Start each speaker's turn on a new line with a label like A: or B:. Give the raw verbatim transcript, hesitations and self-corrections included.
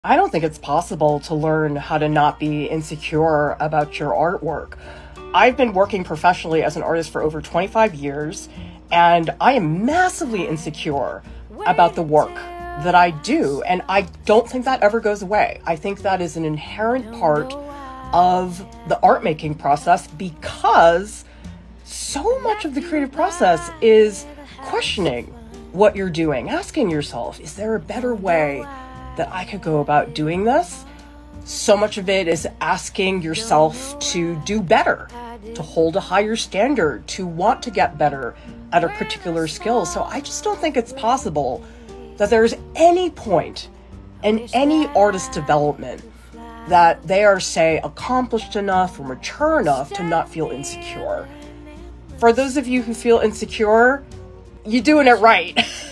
A: I don't think it's possible to learn how to not be insecure about your artwork. I've been working professionally as an artist for over twenty-five years, and I am massively insecure about the work that I do, and I don't think that ever goes away. I think that is an inherent part of the art making process, because so much of the creative process is questioning what you're doing, asking yourself, is there a better way that I could go about doing this? So much of it is asking yourself to do better, to hold a higher standard, to want to get better at a particular skill. So I just don't think it's possible that there's any point in any artist development that they are, say, accomplished enough or mature enough to not feel insecure. For those of you who feel insecure, you're doing it right.